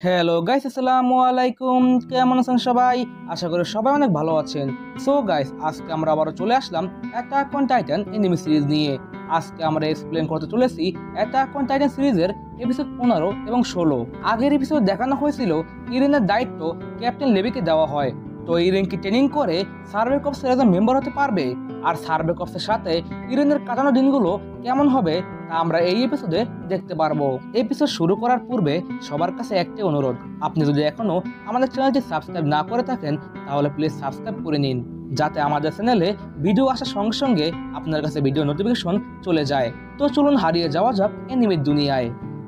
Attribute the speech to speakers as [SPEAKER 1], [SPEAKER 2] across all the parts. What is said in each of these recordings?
[SPEAKER 1] Hello guys, আসসালামু আলাইকুম। কেমন আছেন সবাই? আশা করি সবাই অনেক ভালো আছেন। সো গাইস, আজকে আমরা আবারও চলে আসলাম Attack on Titan anime series নিয়ে। আজকে আমরা এক্সপ্লেন করতে চলেছি অ্যাটাক অন টাইটান সিরিজের এপিসোড 15 এবং 16। আগের এপিসোড দেখানো হয়েছিল ইরেনের দায়িত্ব ক্যাপ্টেন লেভিকে দেওয়া হয়। তো ইরেন কি ট্রেনিং করে সার্ভে কর্পসের একজন মেম্বার হতে পারবে? আর সার্ভে কর্পসের সাথে ইরেনের কাটানো দিনগুলো কেমন হবে তা আমরা এই এপিসোডে দেখতে পারবো। এপিসোড শুরু করার পূর্বে সবার কাছে একটি অনুরোধ, আপনি যদি এখনো আমাদের চ্যানেলটি সাবস্ক্রাইব না করে থাকেন তাহলে প্লিজ সাবস্ক্রাইব করে নিন, যাতে আমাদের চ্যানেলে ভিডিও আসার সঙ্গে সঙ্গে আপনার কাছে ভিডিও নোটিফিকেশন চলে যায়। তো চলুন হারিয়ে যাওয়া যাক এনিমের দুনিয়ায়।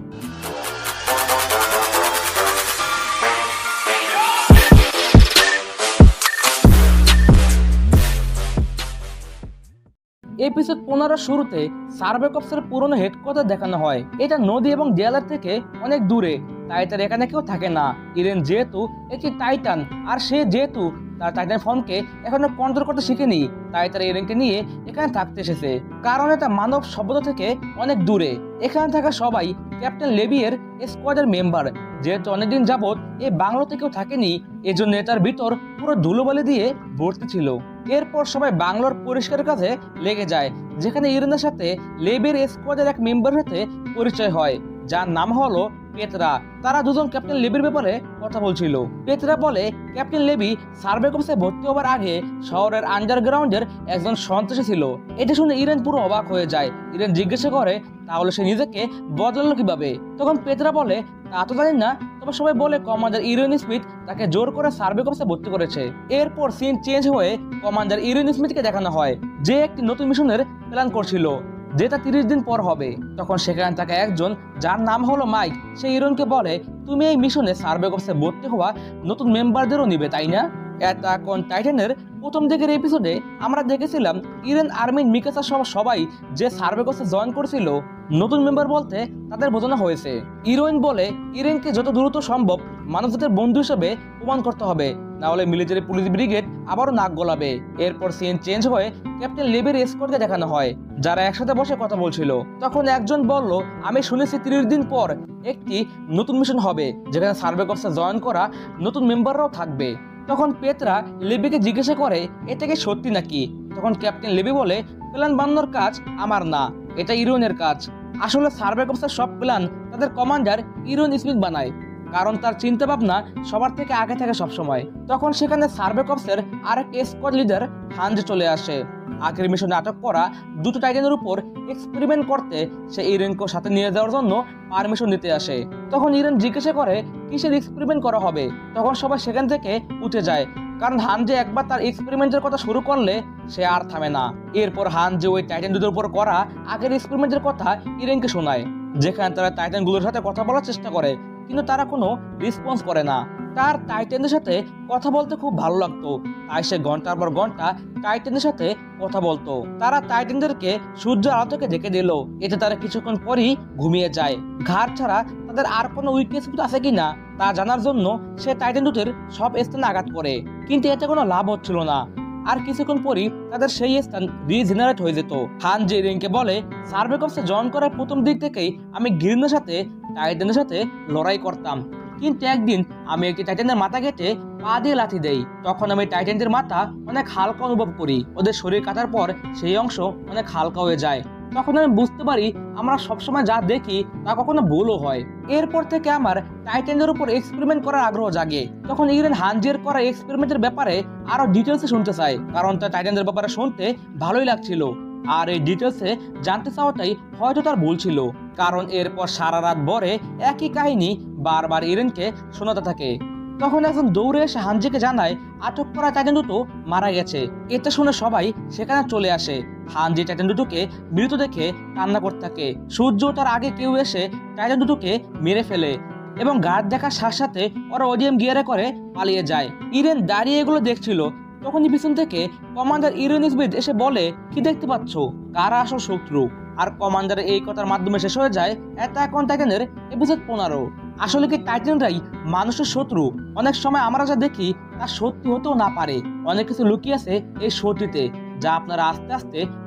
[SPEAKER 1] এপিসোড 15 শুরুতে সার্ভে কর্পসের পুরনো হেডকোয়ার্টার দেখানো হয়। এটা নদী এবং দেয়ালের থেকে অনেক দূরে, তাই তার এখানে কেউ থাকে না। ইরেন যেহেতু একটি টাইটান, আর সে যেহেতু তার টাইটান ফর্মকে এখনো কন্ট্রোল করতে শিখেনি, তাই তারা ইরেনকে নিয়ে এখানে থাকতে এসেছে। কারণ এটা মানব সভ্যতা থেকে অনেক দূরে। এখানে থাকা সবাই ক্যাপ্টেন লেভিয়ের স্কোয়াডের মেম্বার। যেহেতু অনেকদিন যাবৎ এই বাংলোতে কেউ থাকেনি, এজন্য এটার ভিতর পুরো ধুলোবালি দিয়ে ভর্তি ছিল। এরপর সবাই বাংলোর পরিষ্কারের কাজে লেগে যায়, যেখানে ইরেনের সাথে লেভির স্কোয়াডের এক মেম্বারের সাথে পরিচয় হয়, যার নাম হলো পেত্রা। তারা দুজন ক্যাপ্টেন লেভির ব্যাপারে কথা বলছিল। পেত্রা বলে ক্যাপ্টেন লেভি সার্ভে কর্পসে ভর্তি হবার আগে শহরের আন্ডারগ্রাউন্ডের একজন সন্ত্রাসী ছিল। এটা শুনে ইরেন পুরো অবাক হয়ে যায়। ইরেন জিজ্ঞাসা করে তাহলে সে নিজেকে বদলালো কিভাবে? তখন পেত্রা বলে তা তো জানি না, তবে সবাই বলে কমান্ডার ইরেন স্মিথ তাকে জোর করে সার্ভে কর্পসে ভর্তি করেছে। এরপর সিন চেঞ্জ হয়ে কমান্ডার ইরেন স্মিথকে দেখানো হয়, যে একটি নতুন মিশনের প্ল্যান করছিল, যেটা 30 দিন পর হবে। তখন সেখানে থাকা একজন যার নাম হলো মাইক, সে ইরনকে বলে তুমি এই মিশনে সার্ভে কর্পসে ভর্তি হওয়া নতুন মেম্বারদেরও নিবে, তাই না? অ্যাটাক অন টাইটানের প্রথম দিকের এপিসোডে আমরা দেখেছিলাম ইরেন, আর্মিন, মিকাসা সহ সবাই যে সার্ভে কর্পসে জয়েন করছিল, নতুন মেম্বার বলতে তাদের বোঝানো হয়েছে। ইরোইন বলে ইরেনকে যত দ্রুত সম্ভব মানবজাতির বন্ধু হিসেবে প্রমাণ করতে হবে, না হলে মিলিটারি পুলিশ ব্রিগেড আবারও নাক গলাবে। এরপর সিন চেঞ্জ হয়ে ক্যাপ্টেন লেভির স্কোয়াডকে দেখানো হয়, যারা একসাথে বসে কথা বলছিল। তখন একজন বলল আমি শুনেছি 30 দিন পর একটি নতুন মিশন হবে, যেখানে সার্ভে কর্পসে জয়েন করা নতুন মেম্বাররাও থাকবে। তখন পেত্রা লেভিকে জিজ্ঞাসা করে এটা কি সত্যি নাকি? তখন ক্যাপ্টেন লেভি বলে প্ল্যান বানানোর কাজ আমার না, এটা ইরোনের কাজ। আসলে সার্ভে কর্পসের সব প্ল্যান তাদের কমান্ডার ইরোন স্মিথ বানায়, কারণ তার চিন্তা ভাবনা সবার থেকে আগে থাকে সবসময়। তখন সেখানে সার্ভে কর্পসের আরেক স্কোয়াড লিডার হানজ চলে আসে। আগের মিশনে আটক করা দুটো টাইটানের উপর এক্সপেরিমেন্ট করতে সে ইরেনকে সাথে নিয়ে যাওয়ার জন্য পারমিশন নিতে আসে। তখন ইরেন জিজ্ঞাসা করে কিসের এক্সপেরিমেন্ট করা হবে? তখন সবাই সেখান থেকে উঠে যায়, কারণ হানজে একবার তার এক্সপেরিমেন্টের কথা শুরু করলে সে আর থামে না। এরপর হানজে ওই টাইটান দুটোর উপর করা আগের এক্সপেরিমেন্টের কথা ইরেনকে শোনায়, যেখানে তারা টাইটানগুলোর সাথে কথা বলার চেষ্টা করে, কিন্তু তারা কোনো রেসপন্স করে না। তার টাইটানদের সাথে কথা বলতে খুব ভালো লাগতো, তাই সে ঘন্টার পর ঘন্টা টাইটানদের সাথে কথা বলতো। তারা টাইটানদেরকে সূর্য আলো থেকে ঢেকে দিল, এতে তারা কিছুক্ষণ পরই ঘুমিয়ে যায়। ঘাড় ছাড়া তাদের আর কোনো উইকনেস আছে কিনা তা জানার জন্য সে টাইটান দুটোর সব স্থানে আঘাত করে, কিন্তু এতে কোনো লাভ হচ্ছিল না। আর কিছুক্ষণ পরই তাদের সেই স্থান রিজেনারেট হয়ে যেত। হানজে ইরেনকে বলে সার্ভে কর্পসে জয়েন করার প্রথম দিক থেকেই আমি ঘৃণার সাথে টাইটানের সাথে লড়াই করতাম, কিন্তু একদিন আমি একটি টাইটানের মাথা কেটে পা দিয়ে লাথি দেই। তখন আমি টাইটানদের মাথা অনেক হালকা অনুভব করি, ওদের শরীর কাটার পর সেই অংশ অনেক হালকা হয়ে যায়। তখন আমি বুঝতে পারি আমরা সবসময় যা দেখি তা কখনো ভুলও হয়। এরপর থেকে আমার টাইটানদের উপর এক্সপেরিমেন্ট করার আগ্রহ জাগে। তখন ইরেন হানজের করা এক্সপেরিমেন্টের ব্যাপারে আরো ডিটেলসে শুনতে চাই, কারণ তার টাইটানদের ব্যাপারে শুনতে ভালোই লাগছিল। আর এই ডিটেলসে জানতে চাওয়াটাই হয়তো তার ভুল ছিল, কারণ এরপর সারা রাত ভরে একই কাহিনী বারবার ইরেনকে শোনাতে থাকে। তখন একজন দৌড়ে এসে হানজিকে জানায় আটক করা টাইটান দুটো মারা গেছে। এটা শুনে সবাই সেখানে চলে আসে। হানজি টাইটান দুটোকে মৃত দেখে কান্না করতে থাকে। সূর্য ওঠার আগে কেউ এসে টাইটান দুটোকে মেরে ফেলে এবং গার্ড দেখার সাথে সাথে ওরা ওডিএম গিয়ারে করে পালিয়ে যায়। ইরেন দাঁড়িয়ে এগুলো দেখছিল। তখনই পিছন থেকে কমান্ডার ইরেন স্মিথ এসে বলে কি দেখতে পাচ্ছ, কারা আসল শত্রু? আর কমান্ডারের এই কথার মাধ্যমে শেষ হয়ে যায় অ্যাটাক অন টাইটানের এপিসোড 15। আসলে কি টাইটানরাই মানুষের শত্রু? অনেক সময় আমরা যা দেখি তা সত্যি হতেও না পারে। অনেক কিছু লুকিয়ে আছে এই শত্রুতে, যা আপনারা আস্তে আস্তে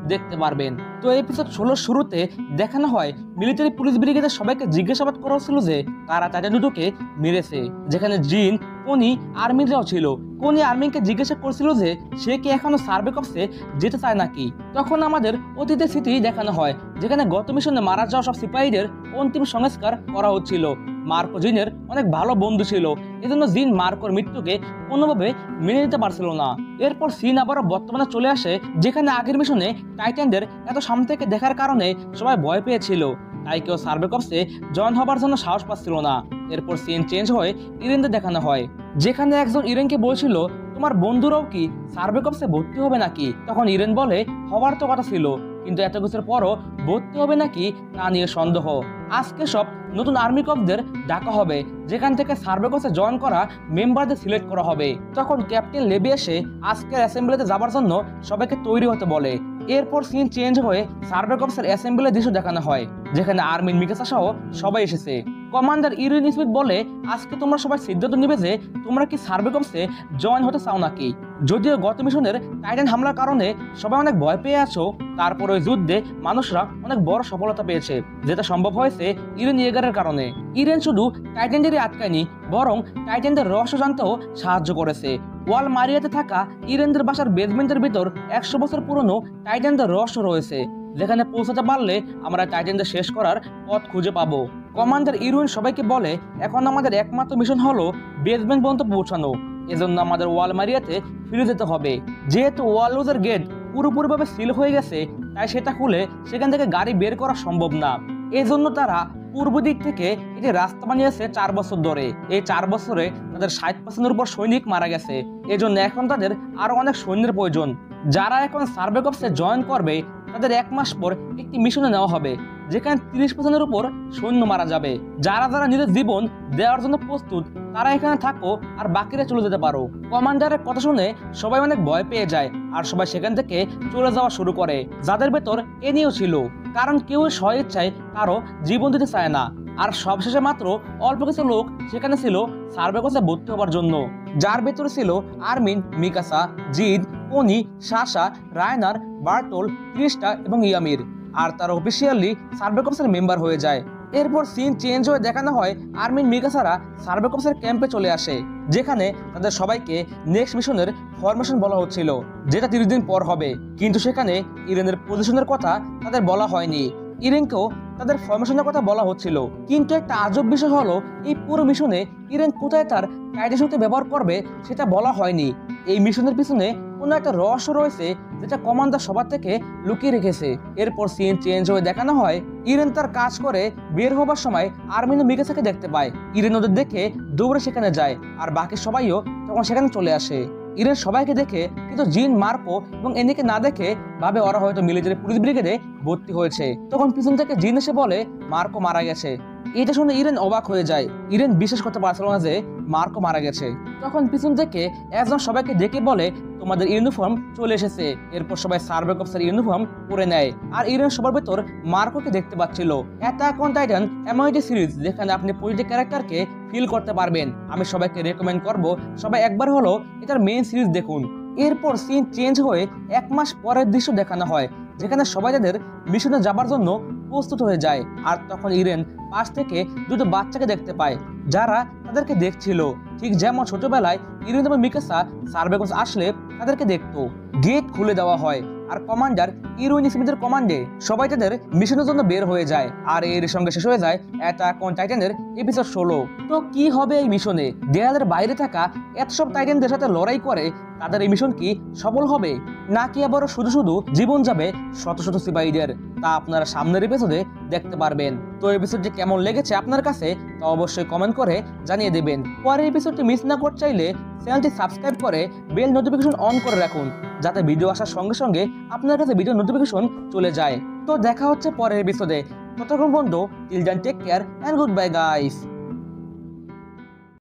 [SPEAKER 1] দেখতে পারবেন। তো এপিসোড 16 শুরুতে দেখানো হয় মিলিটারি পুলিশ ব্রিগেডের সবাইকে জিজ্ঞাসাবাদ করা হচ্ছিল যে কারা টাইটান দুটোকে মেরেছে, যেখানে জিন, কোনি, আর্মিনরাও ছিল। কোনি আর্মিনকে জিজ্ঞাসা করছিল যে সে কি এখনো সার্ভে কর্পসে যেতে চায় নাকি। তখন আমাদের অতীতের স্মৃতি দেখানো হয়, যেখানে গত মিশনে মারা যাওয়া সব সিপাহীদের অন্তিম সংস্কার করা হচ্ছিল। মার্কো জিনের অনেক ভালো বন্ধু ছিল, এজন্য জিন মার্কোর মৃত্যুকে কোনোভাবে মেনে নিতে পারছিল না। এরপর সিন আবারও বর্তমানে চলে আসে, যেখানে আগের মিশনে টাইটানদের এত সামনে থেকে দেখার কারণে সবাই ভয় পেয়েছিল, তাই কেউ সার্ভে কর্পসে জয়েন হবার জন্য সাহস পাচ্ছিল না। এরপর সিন চেঞ্জ হয়ে ইরেনদের দেখানো হয়, যেখানে একজন ইরেনকে বলছিল তোমার বন্ধুরাও কি সার্ভে কর্পসে ভর্তি হবে নাকি। তখন ইরেন বলে হবার তো কথা ছিল, কিন্তু এত কিছুর পরও ভর্তি হবে নাকি তা নিয়ে সন্দেহ। আজকে সব নতুন আর্মি কর্পসদের ডাকা হবে, যেখান থেকে সার্ভে কর্পসে জয়েন করা মেম্বারদের সিলেক্ট করা হবে। তখন ক্যাপ্টেন লেবি এসে আজকের অ্যাসেম্বলিতে যাবার জন্য সবাইকে তৈরি হতে বলে। এরপর সিন চেঞ্জ হয়ে সার্ভে কর্পসের অ্যাসেম্বলির দৃশ্য দেখানো হয়, যেখানে আর্মিন, মিকাসা সহ সবাই এসেছে। কমান্ডার ইরিন স্মিথ বলে আজকে তোমরা সবাই সিদ্ধান্ত নিবে যে তোমরা কি সার্ভে কর্পসে জয়েন হতে চাও নাকি। যদিও গত মিশনের টাইটান হামলার কারণে সবাই অনেক ভয় পেয়ে আছো, তারপর ওই যুদ্ধে মানুষরা অনেক বড় সফলতা পেয়েছে, যেটা সম্ভব হয়েছে ইরেন ইয়েগারের কারণে। ইরেন শুধু টাইটানদেরই আটকায়নি, বরং টাইটানদের রহস্য জানতেও সাহায্য করেছে। ওয়াল মারিয়াতে থাকা ইরেনদের বাসার বেসমেন্টের ভিতর 100 বছর পুরনো টাইটানদের রহস্য রয়েছে, যেখানে পৌঁছাতে পারলে আমরা টাইটানদের শেষ করার পথ খুঁজে পাবো। কমান্ডার ইরুইন সবাইকে বলে এখন আমাদের একমাত্র মিশন হলো বেসমেন্ট পর্যন্ত পৌঁছানো, এজন্য আমাদের ওয়াল মারিয়াতে ফিরে যেতে হবে। যেহেতু ওয়াল লুজের গেট পুরোপুরিভাবে সিল হয়ে গেছে, তাই সেটা খুলে সেখান থেকে গাড়ি বের করা সম্ভব না। এজন্য তারা পূর্ব দিক থেকে এটি রাস্তা বানিয়েছে 4 বছর ধরে। এই 4 বছরে তাদের 60% উপর সৈনিক মারা গেছে, এজন্য এখন তাদের আরো অনেক সৈন্যের প্রয়োজন। যারা এখন সার্ভে কর্পসে জয়েন করবে তাদের 1 মাস পর একটি মিশনে নেওয়া হবে, যেখানে 30% উপর সৈন্য মারা যাবে। যারা যারা নিজের জীবন দেওয়ার জন্য প্রস্তুত তারা এখানে থাকো, আর বাকিরা চলে যেতে পারো। কমান্ডারের কথা শুনে সবাই অনেক ভয় পেয়ে যায়, আর সবাই সেখান থেকে চলে যাওয়া শুরু করে। যাদের ভেতর এ নিয়েও ছিল, কারণ কেউ স্বেচ্ছায় কারো জীবন দিতে চায় না। আর সবশেষে মাত্র অল্প কিছু লোক সেখানে ছিল সার্ভে কর্পসে ভর্তি হবার জন্য, যার ভেতরে ছিল আর্মিন, মিকাসা, জিদ, কোনি, সাশা, রায়নার, বার্টল, ক্রিস্টা এবং ইয়ামির। আর তারা অফিসিয়ালি সার্ভে কর্পসের মেম্বার হয়ে যায়। এরপর সিন চেঞ্জ হয়ে দেখানো হয় আর্মিন, মিকাসারা সার্ভে কর্পসের ক্যাম্পে চলে আসে, যেখানে তাদের সবাইকে নেক্সট মিশনের ফরমেশন বলা হচ্ছিল, যেটা 30 দিন পর হবে। কিন্তু সেখানে ইরেনের পজিশনের কথা তাদের বলা হয়নি। ইরেনকেও তাদের ফরমেশনের কথা বলা হচ্ছিল, কিন্তু একটা আজব বিষয় হলো এই পুরো মিশনে ইরেন কোথায় তার টাইটান শক্তি ব্যবহার করবে সেটা বলা হয়নি। এই মিশনের পিছনে কোনো একটা রহস্য রয়েছে, যেটা কমান্ডার সবার থেকে লুকিয়ে রেখেছে। এরপর সিন চেঞ্জ হয়ে দেখানো হয় ইরেন তার কাজ করে বের হবার সময় আর্মিন ও মিকাসাকে দেখতে পায়। ইরেন ওদের দেখে দৌড়ে সেখানে যায়, আর বাকি সবাইও তখন সেখানে চলে আসে। ইরেন সবাইকে দেখে, কিন্তু জিন, মার্কো এবং এনিকে না দেখে ভাবে ওরা হয়তো মিলিটারি পুলিশ ব্রিগেডে ভর্তি হয়েছে। তখন পিছন থেকে জিন এসে বলে মার্কো মারা গেছে। এটা শুনে ইরেন অবাক হয়ে যায়। ইরেন বিশ্বাস করতে পারছিল না যে মার্কো মারা গেছে। তখন পিছন থেকে একজন সবাইকে ডেকে বলে তোমাদের ইউনিফর্ম চলে এসেছে। এরপর সবাই সার্ভে কর্পসের ইউনিফর্ম পরে নেয়, আর ইরেন সবার ভেতর মার্কোকে দেখতে পাচ্ছিল। অ্যাটাক অন টাইটান এমন একটি সিরিজ যেখানে আপনি প্রতিটি ক্যারেক্টারকে ফিল করতে পারবেন। আমি সবাইকে রেকমেন্ড করব সবাই একবার হলো এটার মেইন সিরিজ দেখুন। এরপর সিন চেঞ্জ হয়ে 1 মাস পরের দৃশ্য দেখানো হয়, যেখানে সবাই তাদের মিশনে যাবার জন্য প্রস্তুত হয়ে যায়। আর তখন ইরেন পাশ থেকে দুটো বাচ্চাকে দেখতে পায়, যারা তাদেরকে দেখছিল, ঠিক যেমন ছোটবেলায় ইরেন এবং মিকাসা সার্ভে কর্পস আসলে তাদেরকে দেখতো। গেট খুলে দেওয়া হয়, আর কমান্ডার ইরুইন স্মিথের কমান্ডে সবাই তাদের মিশনের জন্য বের হয়ে যায়। আর এর সঙ্গে শেষ হয়ে যায় অ্যাটাক অন টাইটানের এপিসোড 16। তো কি হবে এই মিশনে? দেয়ালের বাইরে থাকা এত সব টাইটানদের সাথে লড়াই করে তাদের এই মিশন কি সফল হবে, নাকি আবারও শুধু শুধু জীবন যাবে শত শত সিপাহীদের? তা আপনারা সামনের এপিসোডে দেখতে পারবেন। তো এপিসোডটি কেমন লেগেছে আপনার কাছে তা অবশ্যই কমেন্ট করে জানিয়ে দেবেন। পরের এপিসোডটি মিস না করতে চাইলে চ্যানেলটি সাবস্ক্রাইব করে বেল নোটিফিকেশন অন করে রাখুন, যাতে ভিডিও আসার সঙ্গে সঙ্গে আপনার কাছে ভিডিও নোটিফিকেশন চলে যায়। তো দেখা হচ্ছে পরের এপিসোডে। ততক্ষণ পর্যন্ত till then take care and good bye guys.